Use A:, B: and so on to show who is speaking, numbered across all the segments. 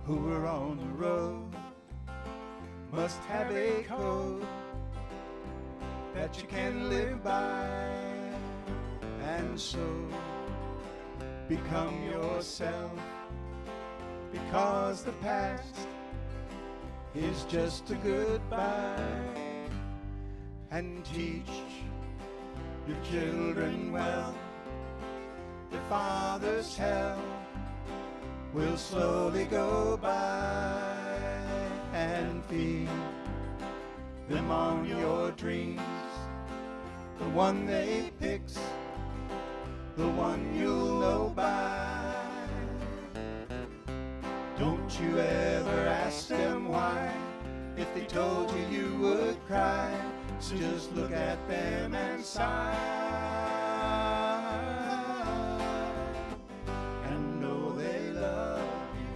A: who are on the road must have a code that you can live by, and so become yourself, because the past is just a goodbye. And teach your children well, your father's hell will slowly go by. And feed them on your dreams, the one they picks, the one you'll know by. Don't you ever ask them why, if they told you you would cry. So just look at them and sigh, and know they love you.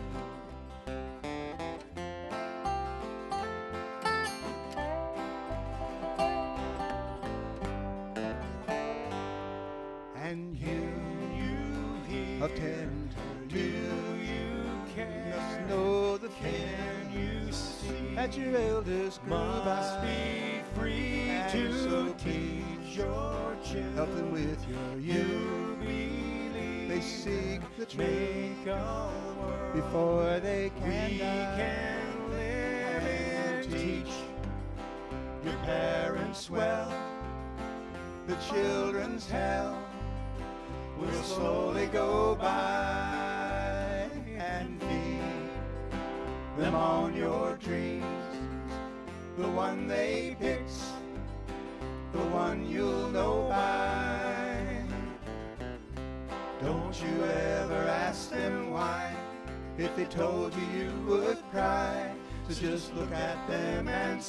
A: And you attend, do you care? Must know the
B: Can you see
A: that your elders grew
B: must
A: by.
B: be free to
A: so
B: teach your children?
A: Help them with your
B: You
A: youth.
B: believe
A: They seek the truth
B: make a world
A: before they
B: we
A: can die.
B: can live in.
A: Teach your parents well, the children's hell will slowly go by. And feed them on your dreams, the one they picks, the one you'll know by. Don't you ever ask them why, if they told you you would cry. So just look at them and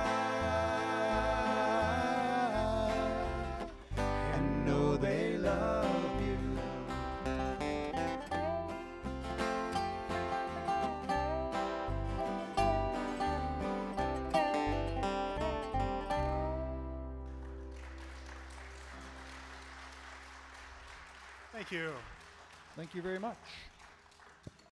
A: sigh, and know they love you.
B: Thank you.
A: Thank you very much.